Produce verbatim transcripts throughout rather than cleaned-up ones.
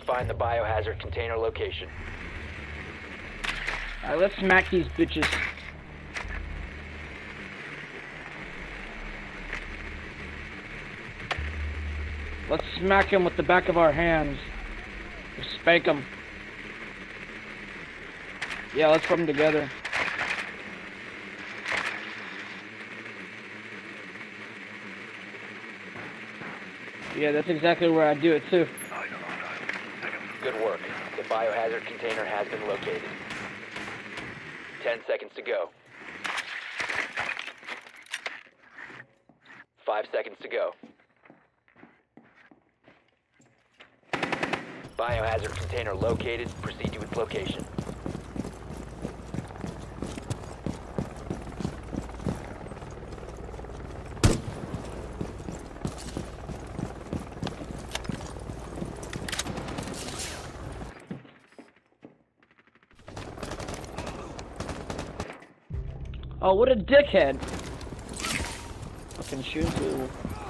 find the biohazard container location. Alright, let's smack these bitches. Let's smack him with the back of our hands. Or spank him. Yeah, let's put them together. Yeah, that's exactly where I do it too. Good work. The biohazard container has been located. Ten seconds to go. Five seconds to go. Biohazard container located. Proceed to its location. Oh, what a dickhead! Fucking shoot too.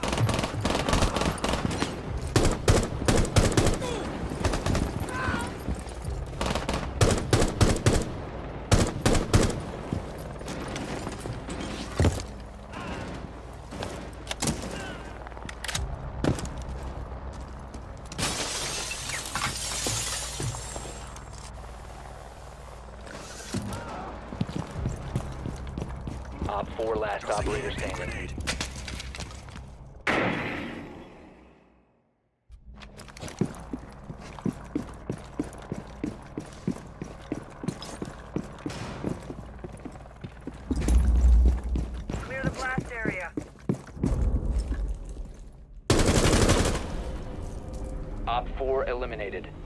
Op four last operator standing. Clear the blast area. Op four eliminated.